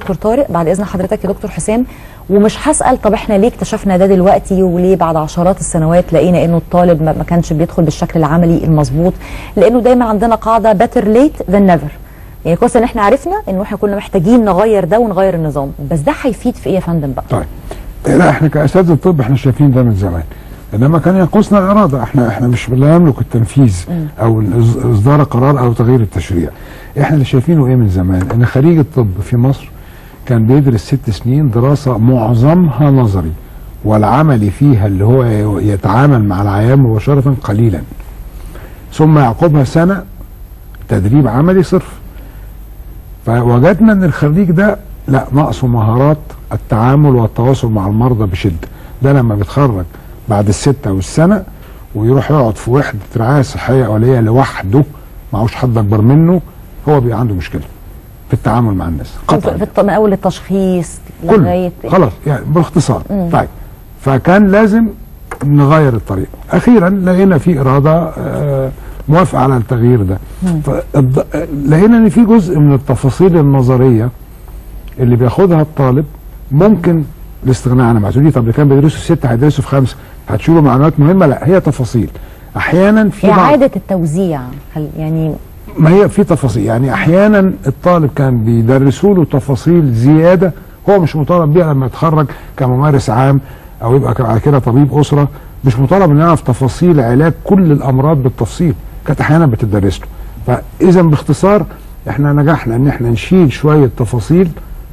دكتور طارق بعد اذن حضرتك يا دكتور حسام، ومش هسال طب احنا ليه اكتشفنا ده دلوقتي وليه بعد عشرات السنوات لقينا انه الطالب ما كانش بيدخل بالشكل العملي المظبوط، لانه دايما عندنا قاعده better late than never. يعني كويس ان احنا عرفنا انه احنا كنا محتاجين نغير ده ونغير النظام، بس ده هيفيد في ايه يا فندم بقى؟ طيب لا احنا كاساتذه الطب احنا شايفين ده من زمان، انما كان ينقصنا الاراده، احنا مش لا نملك التنفيذ او اصدار قرار او تغيير التشريع. احنا اللي شايفينه ايه من زمان؟ ان خريج الطب في مصر كان بيدرس 6 سنين دراسه معظمها نظري، والعملي فيها اللي هو يتعامل مع العيان مباشره قليلا، ثم يعقبها سنه تدريب عملي صرف. فوجدنا ان الخريج ده لا ناقصه مهارات التعامل والتواصل مع المرضى بشده. ده لما بيتخرج بعد ال6 والسنه ويروح يقعد في وحده رعايه صحيه اوليه لوحده معهوش حد اكبر منه، هو بيبقى عنده مشكله في التعامل مع الناس قطعا من اول التشخيص لغايه خلاص يعني باختصار. طيب فكان لازم نغير الطريقه. اخيرا لقينا في اراده موافقه على التغيير ده. لقينا ان في جزء من التفاصيل النظريه اللي بياخدها الطالب ممكن الاستغناء عنها. معتودين طب اللي كان بيدرسوا في 6 هيدرسوا في 5، هتشوفوا معلومات مهمه. لا هي تفاصيل احيانا في اعاده التوزيع يعني ما هي في تفاصيل. يعني احيانا الطالب كان بيدرسوا له تفاصيل زياده هو مش مطالب بيها لما يتخرج كممارس عام او يبقى على كده طبيب اسره، مش مطالب انه يعرف تفاصيل علاج كل الامراض بالتفصيل، كانت احيانا بتدرس له. فاذا باختصار احنا نجحنا ان احنا نشيل شويه تفاصيل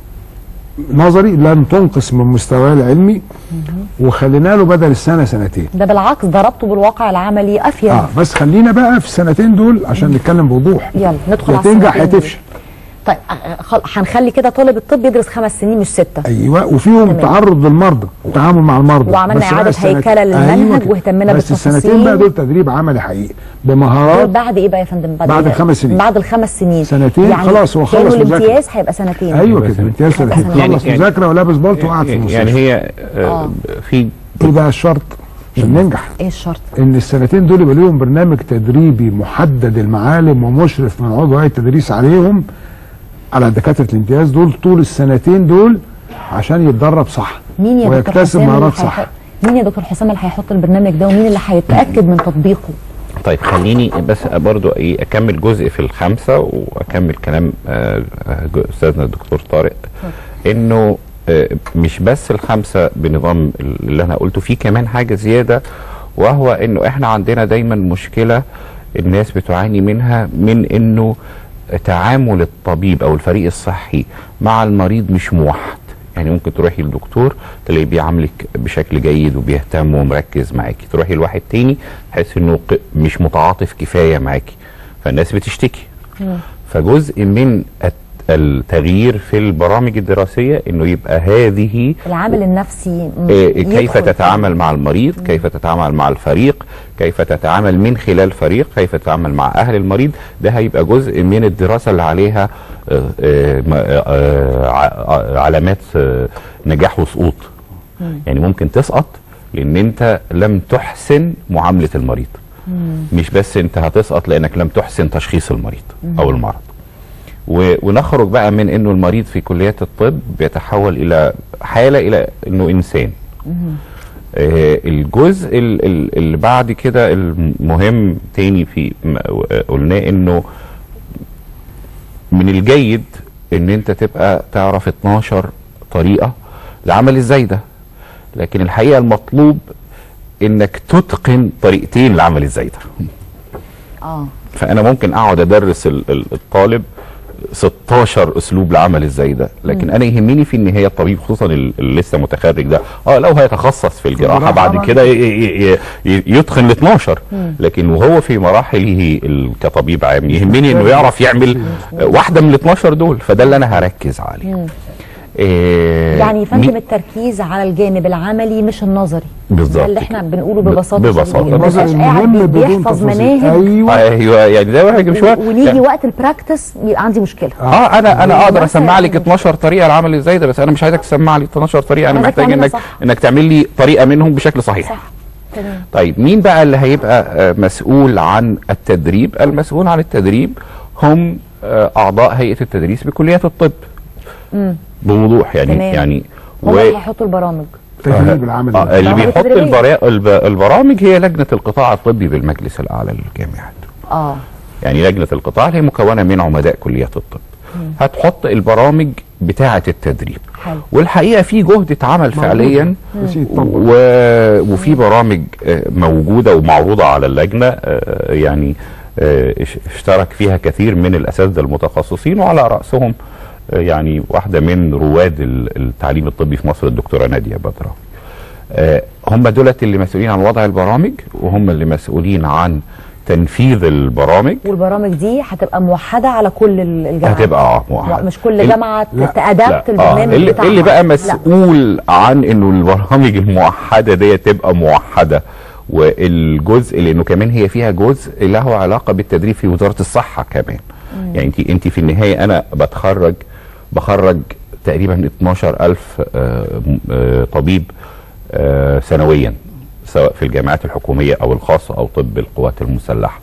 نظري لن تنقص من مستواه العلمي وخلينا له بدل السنه سنتين. ده بالعكس ده ربطه بالواقع العملي افيد. بس خلينا بقى في السنتين دول عشان نتكلم بوضوح. يلا ندخل على تنجح يا تفشل. طيب هنخلي كده طالب الطب يدرس 5 سنين مش 6. ايوه وفيهم تعرض للمرضى وتعامل مع المرضى، وعملنا اعاده هيكله للمنهج واهتمينا بالتفاصيل. بس السنتين بقى دول تدريب عملي حقيقي بمهارات. بعد ايه بقى يا فندم؟ بعد ال5 سنين. بعد ال5 سنين سنتين يعني خلاص هو خلص مذاكره. الامتياز هيبقى سنتين. ايوه كده الامتياز سنتين خلص مذاكره ولابس بالطو وقاعد في المستشفى. يعني هي في ايه بقى الشرط عشان ننجح؟ ايه الشرط؟ ان السنتين دول يبقى لهم برنامج تدريبي محدد المعالم ومشرف من عضو هيئه التدريس عليهم على دكاتره الامتياز دول طول السنتين دول عشان يتدرب صح مين يا ويكتسب مهارات صح. مين يا دكتور حسام اللي هيحط البرنامج ده ومين اللي هيتاكد من تطبيقه؟ طيب خليني بس برضو اكمل جزء في ال5 واكمل كلام استاذنا الدكتور طارق انه مش بس ال5 بنظام اللي انا قلته، فيه كمان حاجه زياده، وهو انه احنا عندنا دايما مشكله الناس بتعاني منها، من انه تعامل الطبيب او الفريق الصحي مع المريض مش موحد. يعني ممكن تروحي للدكتور تلاقيه بيعاملك بشكل جيد وبيهتم ومركز معاكي، تروحي لواحد تاني تحس انه مش متعاطف كفايه معاكي، فالناس بتشتكي. فجزء من التغيير في البرامج الدراسيه انه يبقى هذه العامل النفسي كيف تتعامل مع المريض، كيف تتعامل مع الفريق، كيف تتعامل من خلال فريق، كيف تتعامل مع اهل المريض. ده هيبقى جزء من الدراسه اللي عليها علامات نجاح وسقوط. يعني ممكن تسقط لان انت لم تحسن معامله المريض، مش بس انت هتسقط لانك لم تحسن تشخيص المريض او المرض. ونخرج بقى من انه المريض في كليات الطب بيتحول الى حاله الى انه انسان. الجزء اللي بعد كده المهم تاني في قلناه انه من الجيد ان انت تبقى تعرف 12 طريقه لعمل الزايده، لكن الحقيقه المطلوب انك تتقن طريقتين لعمل الزايده. فانا ممكن اقعد ادرس الطالب 16 اسلوب لعمل الزايده، لكن انا يهمني في النهايه الطبيب خصوصا اللي لسه متخرج ده لو هيتخصص في الجراحه بعد كده يتقن ال 12، لكن وهو في مراحله كطبيب عام يهمني انه يعرف يعمل واحده من ال 12 دول. فده اللي انا هركز عليه. يعني يا فندم التركيز على الجانب العملي مش النظري. بالظبط اللي احنا بنقوله ببساطه. النظري المهم بيحفظ مناهج. ايوه يعني زي ما مش ونيجي يعني وقت البراكتس يبقى عندي مشكله. انا اقدر اسمع لك 12 طريقه لعمل الزايده، بس انا مش عايزك تسمع لي 12 طريقه، انا محتاج انك تعمل لي طريقه منهم بشكل صحيح. صح. تمام. طيب مين بقى اللي هيبقى مسؤول عن التدريب؟ المسؤول عن التدريب هم اعضاء هيئه التدريس بكليات الطب. بوضوح يعني تمام. يعني هم اللي هيحطوا البرامج. تدريب العمل اللي برامج بيحط تدريبية. البرامج هي لجنه القطاع الطبي بالمجلس الاعلى للجامعات. يعني لجنه القطاع هي مكونه من عمداء كليات الطب. هتحط البرامج بتاعه التدريب. حلو. والحقيقه في جهد اتعمل فعليا وفي برامج موجوده ومعروضه على اللجنه، يعني اشترك فيها كثير من الاساتذه المتخصصين، وعلى راسهم يعني واحده من رواد التعليم الطبي في مصر الدكتوره ناديه بدراوي. هم دولت اللي مسؤولين عن وضع البرامج، وهم اللي مسؤولين عن تنفيذ البرامج. والبرامج دي هتبقى موحده على كل الجامعات؟ هتبقى موحده، مش كل جامعه تأدبت البرنامج بتاعها. اللي بقى مسؤول عن انه البرامج الموحده دي تبقى موحده، والجزء لانه كمان هي فيها جزء له علاقه بالتدريب في وزاره الصحه كمان. يعني انت في النهايه انا بخرج تقريبا 12,000 طبيب سنويا، سواء في الجامعات الحكوميه او الخاصه او طب القوات المسلحه.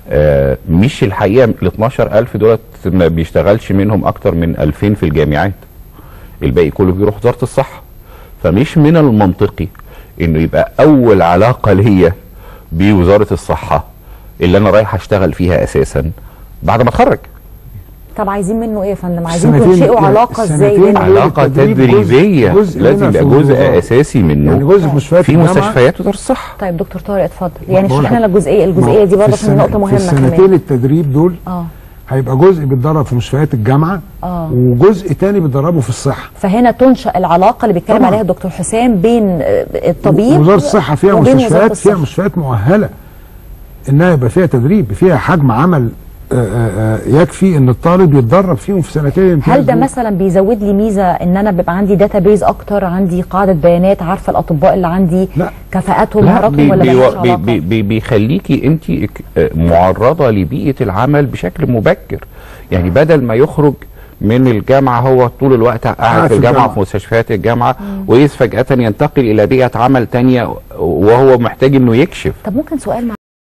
مش الحقيقه ال 12,000 دولت ما بيشتغلش منهم اكتر من 2000 في الجامعات، الباقي كله بيروح وزاره الصحه. فمش من المنطقي انه يبقى اول علاقه ليا بوزاره الصحه اللي انا رايح اشتغل فيها اساسا بعد ما اتخرج. طب عايزين منه ايه يا فندم؟ عايزين تنشئوا علاقه ازاي بينهم؟ علاقه تدريبيه لازم يبقى جزء اساسي منه، يعني جزء في مستشفيات وزاره الصحه. طيب دكتور طارق اتفضل، يعني اشرح لنا الجزئيه دي برضه عشان نقطه مهمه كمان. في السنتين التدريب دول هيبقى جزء بيتدرب في مستشفيات الجامعه وجزء تاني بيتدربه في الصحه. فهنا تنشأ العلاقه اللي بيتكلم عليها الدكتور حسام بين الطبيب وزاره الصحه. فيها مستشفيات مؤهله انها يبقى فيها تدريب، فيها حجم عمل يكفي ان الطالب يتدرب فيهم في سنتين. هل ده مثلا بيزود لي ميزه ان انا بيبقى عندي داتابيز اكتر، عندي قاعده بيانات عارفه الاطباء اللي عندي كفاءاتهم ومهاراتهم، ولا بيخليكي انت معرضه لبيئه العمل بشكل مبكر؟ يعني بدل ما يخرج من الجامعه هو طول الوقت قاعد في الجامعه في مستشفيات الجامعه، وفجاه ينتقل الى بيئه عمل ثانيه وهو محتاج انه يكشف. طب ممكن سؤال